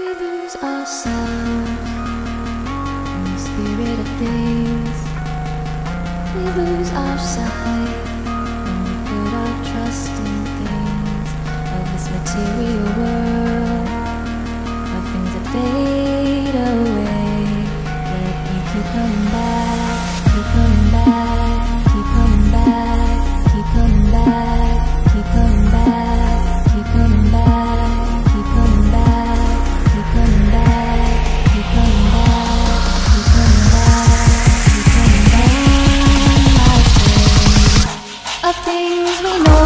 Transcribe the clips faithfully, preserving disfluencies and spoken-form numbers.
lose ourselves in the spirit of things. We lose our sight when we put our trust in things of this material world, of things that fade away. Yet we keep coming back, keep coming back, keep coming back, keep coming back, keep coming back, keep coming back, keep coming back, keep coming back, keep coming back, keep coming back, keep coming back. Of things we know.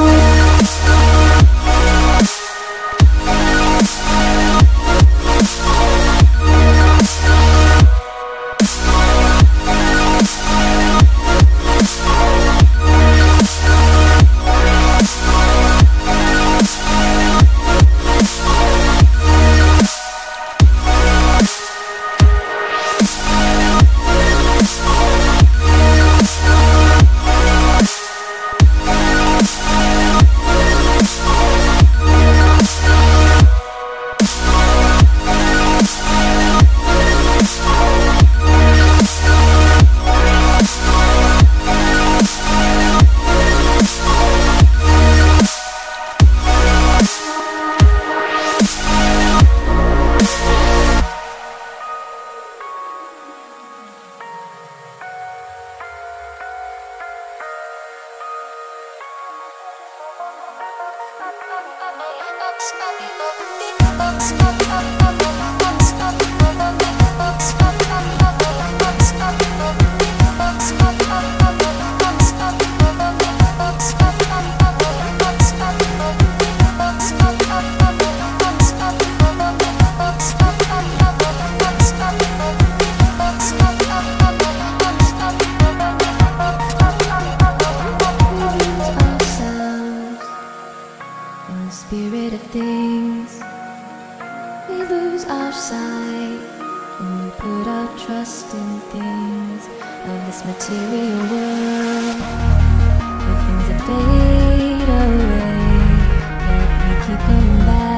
Spirit of things, we lose our sight when we put our trust in things of this material world, of things that fade away. Yet we keep coming back.